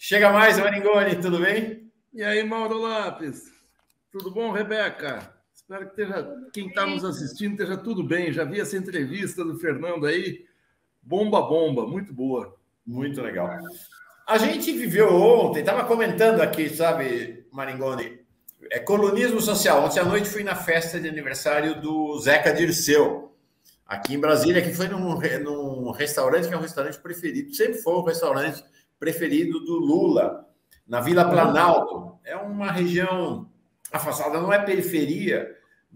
Chega mais, Maringoni, tudo bem? E aí, Mauro Lopes? Tudo bom, Rebeca? Espero que quem está nos assistindo esteja tudo bem. Já vi essa entrevista do Fernando aí. Bomba, bomba, muito boa. Muito legal. A gente viveu ontem, estava comentando aqui, sabe, Maringoni, colunismo social. Ontem à noite fui na festa de aniversário do Zeca Dirceu, aqui em Brasília, que foi num restaurante que é um restaurante preferido, sempre foi o restaurante preferido do Lula, na Vila Planalto. É uma região afastada, não é periferia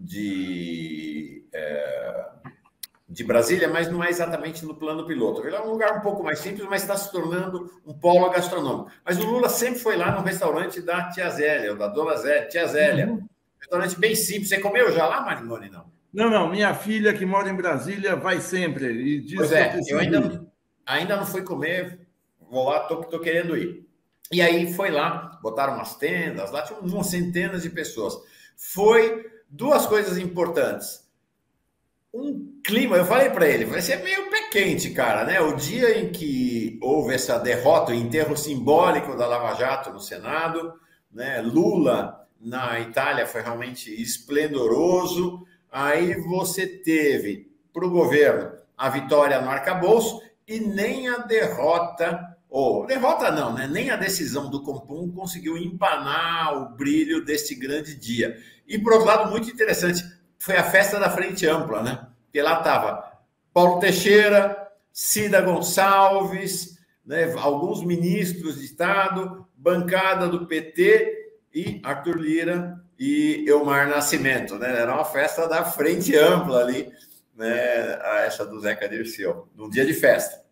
de Brasília, mas não é exatamente no plano piloto. Ele é um lugar um pouco mais simples, mas está se tornando um polo gastronômico. Mas o Lula sempre foi lá no restaurante da Tia Zélia, ou da Dona Tia Zélia. Restaurante bem simples. Você comeu já lá, Maringoni, não? Não. Minha filha, que mora em Brasília, vai sempre. E diz pois é, eu ainda não fui comer. Vou lá, tô querendo ir. E aí foi lá, botaram umas tendas, lá tinha umas centenas de pessoas. Foi duas coisas importantes. Um clima, eu falei para ele, vai ser meio pé quente, cara, né? O dia em que houve essa derrota, o enterro simbólico da Lava Jato no Senado, né? Lula na Itália foi realmente esplendoroso. Aí você teve para o governo a vitória no arcabouço e nem a derrota, ou derrota não, né? Nem a decisão do Compum conseguiu empanar o brilho desse grande dia. E por outro lado, muito interessante, foi a festa da Frente Ampla, né? Porque lá estava Paulo Teixeira, Cida Gonçalves, né? Alguns ministros de Estado, bancada do PT e Arthur Lira e Elmar Nascimento, né? Era uma festa da Frente Ampla ali, né? Essa do Zeca Dirceu, num dia de festa.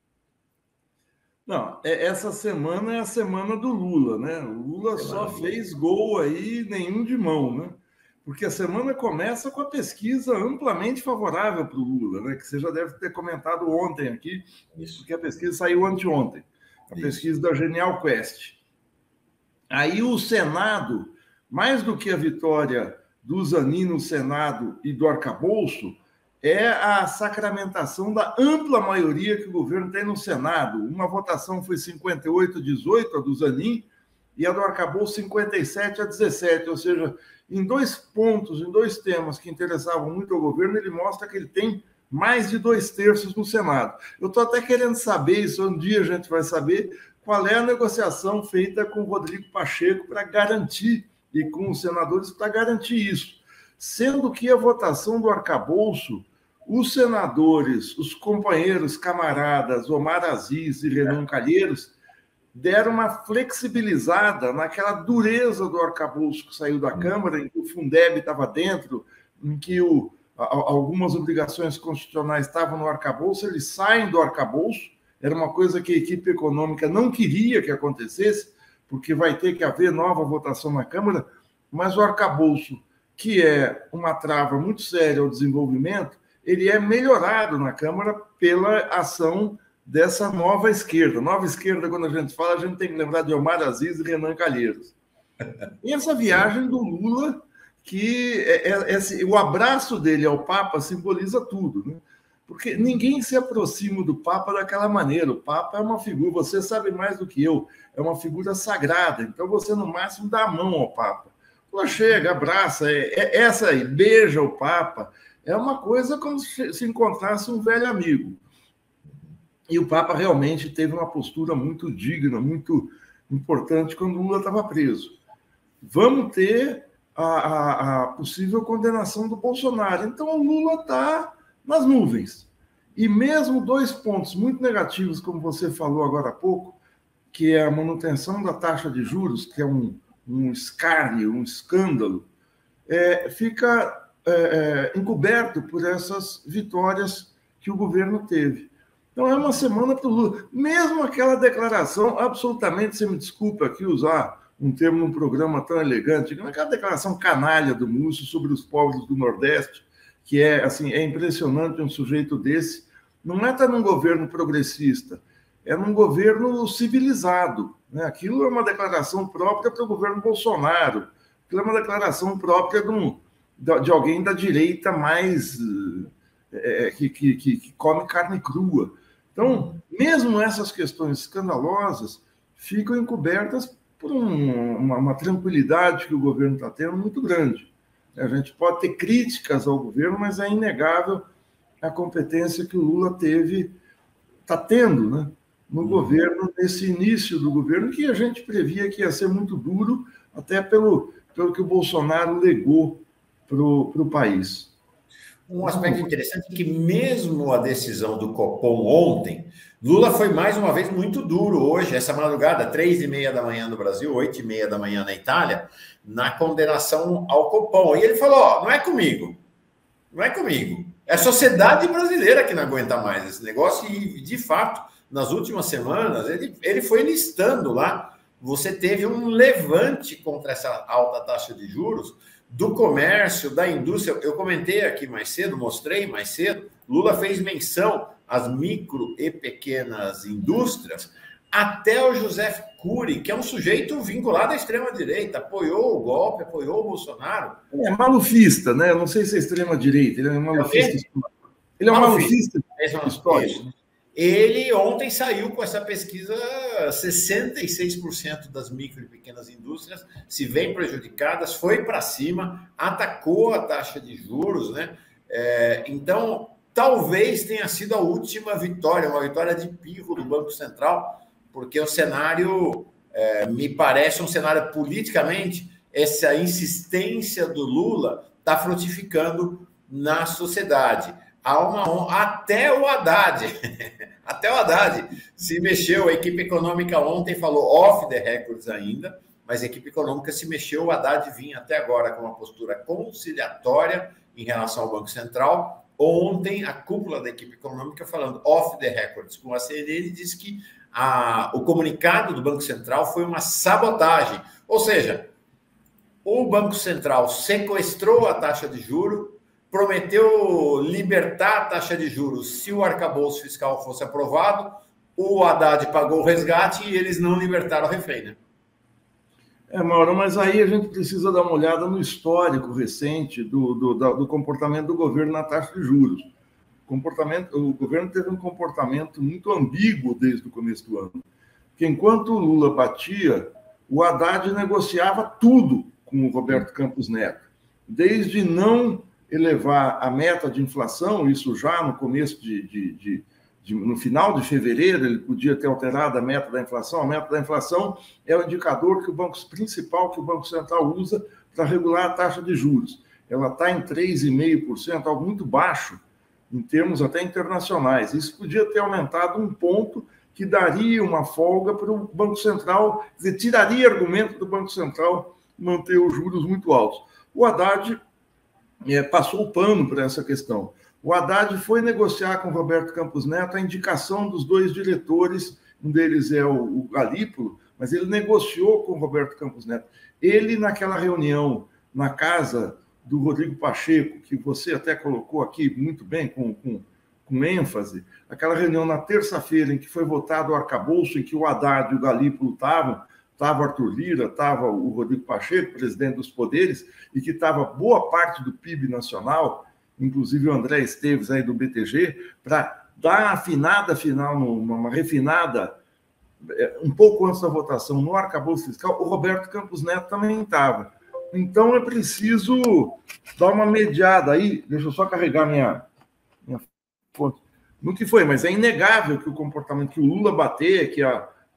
Não, essa semana é a semana do Lula, né? O Lula só fez gol aí, nenhum de mão, né? Porque a semana começa com a pesquisa amplamente favorável para o Lula, né? Que você já deve ter comentado ontem aqui, porque a pesquisa saiu anteontem, a pesquisa da Genial Quest. Aí o Senado, mais do que a vitória do Zanin no Senado e do arcabouço, é a sacramentação da ampla maioria que o governo tem no Senado. Uma votação foi 58-18, a do Zanin, e a do arcabouço 57-17, ou seja, em dois pontos, em dois temas que interessavam muito ao governo, ele mostra que ele tem mais de 2/3 no Senado. Eu estou até querendo saber, isso um dia a gente vai saber, qual é a negociação feita com o Rodrigo Pacheco para garantir, e com os senadores para garantir isso. Sendo que a votação do arcabouço, os senadores, os companheiros, camaradas, Omar Aziz e Renan Calheiros, deram uma flexibilizada naquela dureza do arcabouço que saiu da Câmara, em que o Fundeb estava dentro, em que algumas obrigações constitucionais estavam no arcabouço, eles saem do arcabouço, era uma coisa que a equipe econômica não queria que acontecesse, porque vai ter que haver nova votação na Câmara, mas o arcabouço, que é uma trava muito séria ao desenvolvimento, ele é melhorado na Câmara pela ação dessa nova esquerda. Nova esquerda, quando a gente fala, a gente tem que lembrar de Omar Aziz e Renan Calheiros. E essa viagem do Lula, que o abraço dele ao Papa simboliza tudo, né? Porque ninguém se aproxima do Papa daquela maneira. O Papa é uma figura, você sabe mais do que eu, é uma figura sagrada. Então você, no máximo, dá a mão ao Papa. Ela chega, abraça, essa aí, beija o Papa. É uma coisa como se encontrasse um velho amigo. E o Papa realmente teve uma postura muito digna, muito importante quando o Lula estava preso. Vamos ter a possível condenação do Bolsonaro. Então, o Lula está nas nuvens. E mesmo dois pontos muito negativos, como você falou agora há pouco, que é a manutenção da taxa de juros, que é um escárnio, um escândalo, fica encoberto por essas vitórias que o governo teve. Então, é uma semana para o Lula. Mesmo aquela declaração, absolutamente, você me desculpa aqui usar um termo num programa tão elegante, aquela declaração canalha do Múcio sobre os povos do Nordeste, que é impressionante um sujeito desse. Não estar num governo progressista, é num governo civilizado, né? Aquilo é uma declaração própria para o governo Bolsonaro, aquilo é uma declaração própria de alguém da direita mais que come carne crua. Então, mesmo essas questões escandalosas ficam encobertas por uma tranquilidade que o governo está tendo muito grande. A gente pode ter críticas ao governo, mas é inegável a competência que o Lula está tendo, né, no governo, nesse início do governo, que a gente previa que ia ser muito duro, até pelo que o Bolsonaro legou para o país. Um aspecto interessante é que mesmo a decisão do Copom ontem, Lula foi mais uma vez muito duro hoje, essa madrugada, 3h30 da manhã no Brasil, 8h30 da manhã na Itália, na condenação ao Copom. E ele falou, não é comigo, é a sociedade brasileira que não aguenta mais esse negócio. E, de fato, nas últimas semanas, ele foi listando lá, você teve um levante contra essa alta taxa de juros, do comércio, da indústria. Eu comentei aqui mais cedo, mostrei mais cedo, Lula fez menção às micro e pequenas indústrias, até o José Cury, que é um sujeito vinculado à extrema-direita, apoiou o golpe, apoiou o Bolsonaro. É malufista, né? Eu não sei se é extrema-direita, ele é um malufista histórico. Ele é um malufista histórico. Ele ontem saiu com essa pesquisa, 66% das micro e pequenas indústrias se veem prejudicadas, foi para cima, atacou a taxa de juros, né? Então, talvez tenha sido a última vitória, uma vitória de pirro do Banco Central, porque o cenário, me parece um cenário politicamente, essa insistência do Lula está frutificando na sociedade. Até o Haddad se mexeu. A equipe econômica ontem falou off the records ainda, mas a equipe econômica se mexeu. O Haddad vinha até agora com uma postura conciliatória em relação ao Banco Central. Ontem, a cúpula da equipe econômica falando off the records com a CNN disse que o comunicado do Banco Central foi uma sabotagem. Ou seja, o Banco Central sequestrou a taxa de juros, prometeu libertar a taxa de juros se o arcabouço fiscal fosse aprovado, o Haddad pagou o resgate e eles não libertaram o refém, né? Mauro, mas aí a gente precisa dar uma olhada no histórico recente do comportamento do governo na taxa de juros. O governo teve um comportamento muito ambíguo desde o começo do ano. Porque enquanto o Lula batia, o Haddad negociava tudo com o Roberto Campos Neto, desde não elevar a meta de inflação, isso já no começo no final de fevereiro, ele podia ter alterado a meta da inflação. A meta da inflação é o indicador principal que o Banco Central usa para regular a taxa de juros. Ela está em 3,5%, algo muito baixo, em termos até internacionais. Isso podia ter aumentado um ponto que daria uma folga para o Banco Central, quer dizer, tiraria argumento do Banco Central manter os juros muito altos. O Haddad passou o pano para essa questão. O Haddad foi negociar com o Roberto Campos Neto a indicação dos dois diretores, um deles é o Galípolo, mas ele negociou com o Roberto Campos Neto. Ele, naquela reunião na casa do Rodrigo Pacheco, que você até colocou aqui muito bem, com ênfase, aquela reunião na terça-feira em que foi votado o arcabouço, em que o Haddad e o Galípolo estavam, estava Arthur Lira, estava o Rodrigo Pacheco, presidente dos poderes, e que estava boa parte do PIB nacional, inclusive o André Esteves aí do BTG, para dar uma afinada final, uma refinada, um pouco antes da votação, no arcabouço fiscal, o Roberto Campos Neto também estava. Então é preciso dar uma mediada aí, deixa eu só carregar minha fonte. No que foi, mas é inegável que o comportamento que o Lula bater, que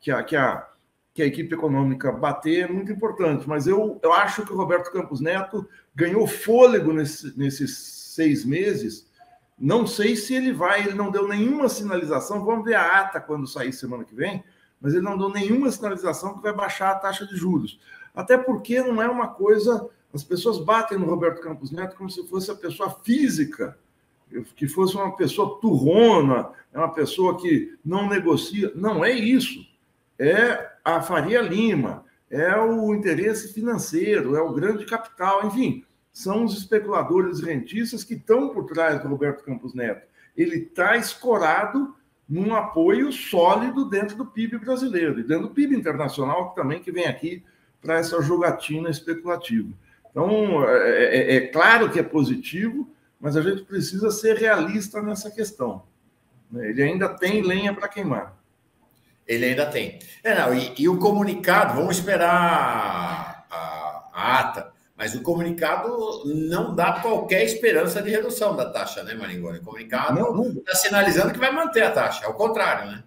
a equipe econômica bater é muito importante, mas eu acho que o Roberto Campos Neto ganhou fôlego nesses 6 meses. Não sei se ele não deu nenhuma sinalização, vamos ver a ata quando sair semana que vem, mas ele não deu nenhuma sinalização que vai baixar a taxa de juros. Até porque não é uma coisa... As pessoas batem no Roberto Campos Neto como se fosse a pessoa física, que fosse uma pessoa turrona, é uma pessoa que não negocia. Não é isso. É a Faria Lima, é o interesse financeiro, é o grande capital, enfim, são os especuladores rentistas que estão por trás do Roberto Campos Neto. Ele está escorado num apoio sólido dentro do PIB brasileiro e dentro do PIB internacional também, que vem aqui para essa jogatina especulativa. Então, é claro que é positivo, mas a gente precisa ser realista nessa questão. Ele ainda tem lenha para queimar. Ele ainda tem. Não, e o comunicado, vamos esperar a ata, mas o comunicado não dá qualquer esperança de redução da taxa, né, Maringoni? O comunicado está sinalizando que vai manter a taxa, ao contrário, né?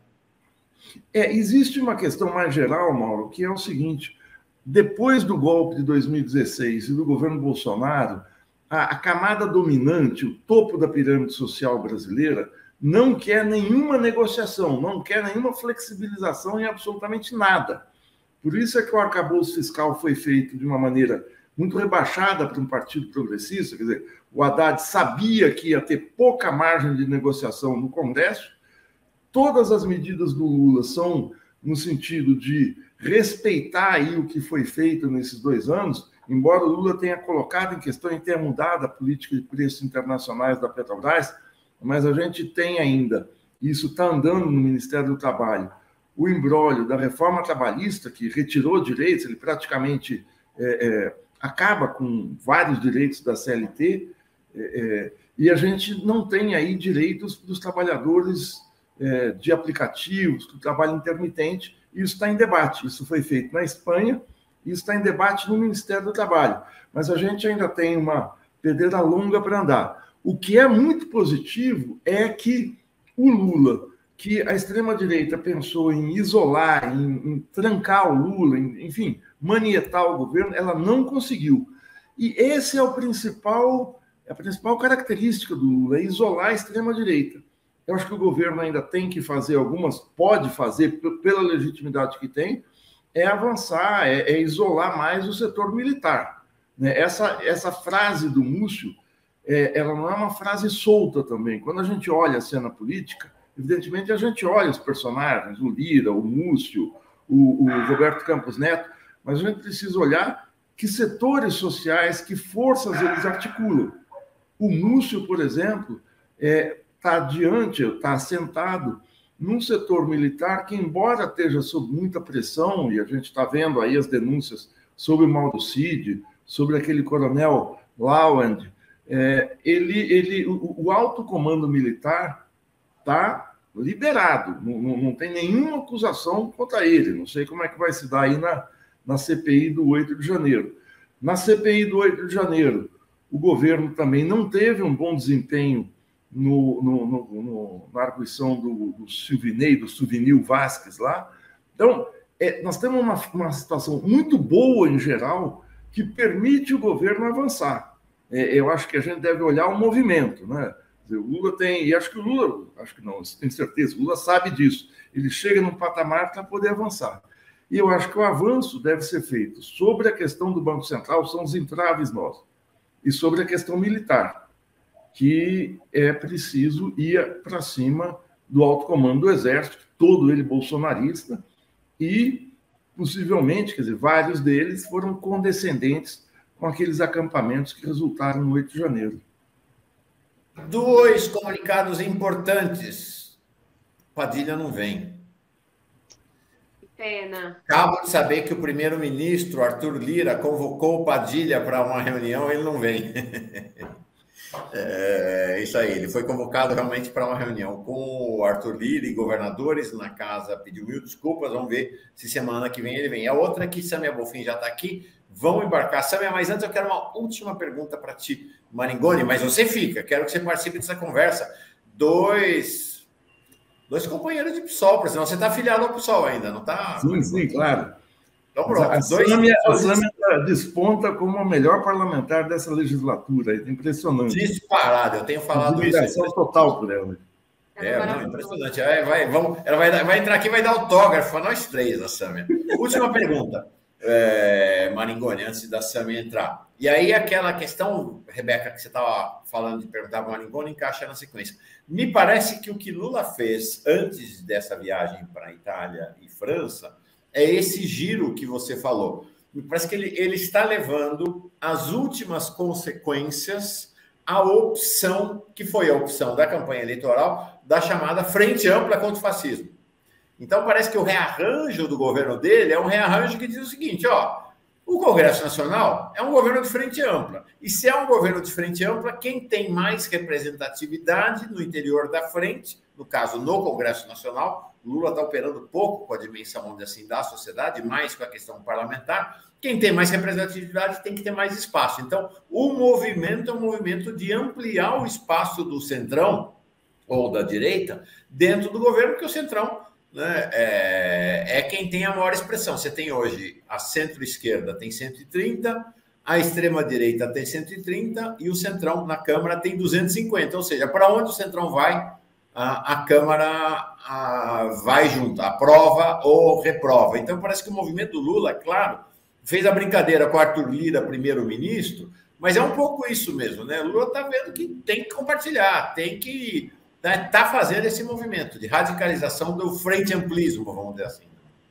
Existe uma questão mais geral, Mauro, que é o seguinte: depois do golpe de 2016 e do governo Bolsonaro, a camada dominante, o topo da pirâmide social brasileira, não quer nenhuma negociação, não quer nenhuma flexibilização em absolutamente nada. Por isso é que o arcabouço fiscal foi feito de uma maneira muito rebaixada para um partido progressista. Quer dizer, o Haddad sabia que ia ter pouca margem de negociação no Congresso. Todas as medidas do Lula são no sentido de respeitar aí o que foi feito nesses 2 anos, embora o Lula tenha colocado em questão e tenha mudado a política de preços internacionais da Petrobras, mas a gente tem ainda, isso está andando no Ministério do Trabalho, o imbróglio da reforma trabalhista, que retirou direitos, ele praticamente acaba com vários direitos da CLT, e a gente não tem aí direitos dos trabalhadores de aplicativos, do trabalho intermitente. Isso está em debate. Isso foi feito na Espanha, isso está em debate no Ministério do Trabalho. Mas a gente ainda tem uma pedreira longa para andar. O que é muito positivo é que o Lula, que a extrema-direita pensou em isolar, em trancar o Lula, enfim, manietar o governo, ela não conseguiu. E esse é a principal característica do Lula, é isolar a extrema-direita. Eu acho que o governo ainda tem que fazer pode fazer, pela legitimidade que tem, é avançar, é isolar mais o setor militar. Essa frase do Múcio, ela não é uma frase solta também. Quando a gente olha a cena política, evidentemente a gente olha os personagens, o Lira, o Múcio, o Roberto Campos Neto, mas a gente precisa olhar que setores sociais, que forças eles articulam. O Múcio, por exemplo, está assentado num setor militar que, embora esteja sob muita pressão, e a gente está vendo aí as denúncias sobre o Mauro Cid, sobre aquele coronel Lauand, o alto comando militar está liberado, não tem nenhuma acusação contra ele. Não sei como é que vai se dar aí na CPI do 8 de janeiro. Na CPI do 8 de janeiro, o governo também não teve um bom desempenho na arguição do Silvinei, do Silvinil Vasquez lá. Então, nós temos uma situação muito boa, em geral, que permite o governo avançar. Eu acho que a gente deve olhar o movimento, né? O Lula tem, e acho que não, tenho certeza, o Lula sabe disso. Ele chega num patamar para poder avançar. E eu acho que o avanço deve ser feito sobre a questão do Banco Central, são os entraves nossos, e sobre a questão militar, que é preciso ir para cima do alto comando do Exército, todo ele bolsonarista, e possivelmente, quer dizer, vários deles foram condescendentes com aqueles acampamentos que resultaram no 8 de janeiro. 2 comunicados importantes. Padilha não vem. Que pena. Acabo de saber que o primeiro-ministro, Arthur Lira, convocou o Padilha para uma reunião, ele não vem. Isso aí, ele foi convocado realmente para uma reunião com o Arthur Lira e governadores na casa, pediu 1000 desculpas, vamos ver se semana que vem ele vem. A outra que Samia Bonfim já está aqui, vão embarcar. Samia, mas antes eu quero uma última pergunta para ti, Maringoni, mas você fica, quero que você participe dessa conversa. Dois companheiros de PSOL, senão você está afiliado ao PSOL ainda, não está? Sim, claro. Então pronto. A Samia desponta como a melhor parlamentar dessa legislatura. É impressionante. Disparado, eu tenho falado isso. Admiração total por ela. Impressionante. Ela vai entrar aqui e vai dar autógrafo para nós 3, a Samia. Última pergunta, Maringoni, antes da Samia entrar. E aí aquela questão, Rebeca, que você estava falando de perguntar para o Maringoni, encaixa na sequência. Me parece que o que Lula fez antes dessa viagem para a Itália e França é esse giro que você falou. Me parece que ele está levando as últimas consequências à opção, que foi a opção da campanha eleitoral, da chamada Frente Ampla contra o Fascismo. Então, parece que o rearranjo do governo dele é um rearranjo que diz o seguinte, o Congresso Nacional é um governo de frente ampla. E se é um governo de frente ampla, quem tem mais representatividade no interior da frente, no caso, no Congresso Nacional, Lula está operando pouco com a dimensão, vamos dizer assim, da sociedade, mais com a questão parlamentar. Quem tem mais representatividade tem que ter mais espaço. Então, o movimento é um movimento de ampliar o espaço do centrão ou da direita dentro do governo, porque o centrão, né, é quem tem a maior expressão. Você tem hoje a centro-esquerda tem 130, a extrema-direita tem 130 e o centrão na Câmara tem 250. Ou seja, para onde o centrão vai, a Câmara vai junto, aprova ou reprova. Então, parece que o movimento do Lula, claro, fez a brincadeira com o Arthur Lira, primeiro-ministro, mas é um pouco isso mesmo, né? O Lula está vendo que tem que compartilhar, tem que tá fazendo esse movimento de radicalização do frente amplismo, vamos dizer assim.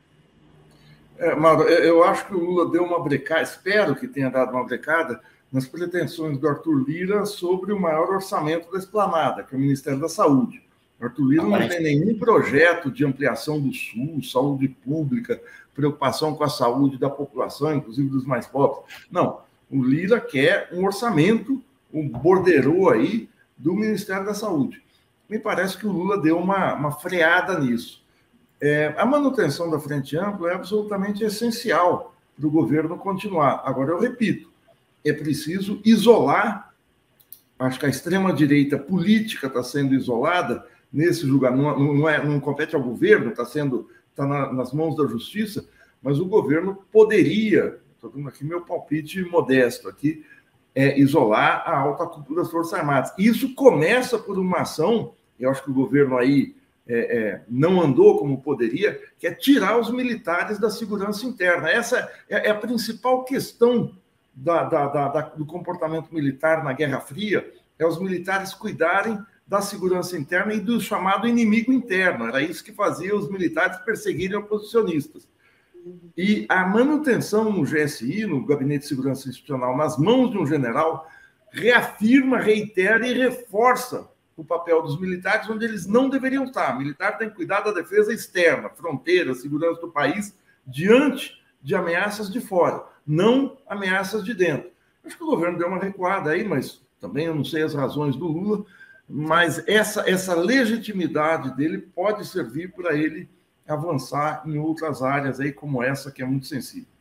Mauro, eu acho que o Lula deu uma brecada, espero que tenha dado uma brecada nas pretensões do Arthur Lira sobre o maior orçamento da Esplanada, que é o Ministério da Saúde. O Arthur Lira não tem nenhum projeto de ampliação do SUS, saúde pública, preocupação com a saúde da população, inclusive dos mais pobres. Não, o Lira quer um orçamento, um borderô aí do Ministério da Saúde. Me parece que o Lula deu uma freada nisso. A manutenção da Frente Ampla é absolutamente essencial para o governo continuar. Agora, eu repito, é preciso isolar, acho que a extrema-direita política está sendo isolada nesse julgamento, não compete ao governo, está nas mãos da justiça, mas o governo poderia, estou dando aqui meu palpite modesto aqui, isolar a alta cúpula das Forças Armadas. Isso começa por uma ação, eu acho que o governo aí não andou como poderia, que é tirar os militares da segurança interna. Essa é a principal questão do comportamento militar na Guerra Fria, é os militares cuidarem da segurança interna e do chamado inimigo interno. Era isso que fazia os militares perseguirem oposicionistas. E a manutenção no GSI, no Gabinete de Segurança Institucional, nas mãos de um general, reafirma, reitera e reforça o papel dos militares onde eles não deveriam estar. O militar tem que cuidar da defesa externa, fronteira, segurança do país, diante de ameaças de fora, não ameaças de dentro. Acho que o governo deu uma recuada aí, mas também eu não sei as razões do Lula, mas essa legitimidade dele pode servir para ele avançar em outras áreas aí como essa, que é muito sensível.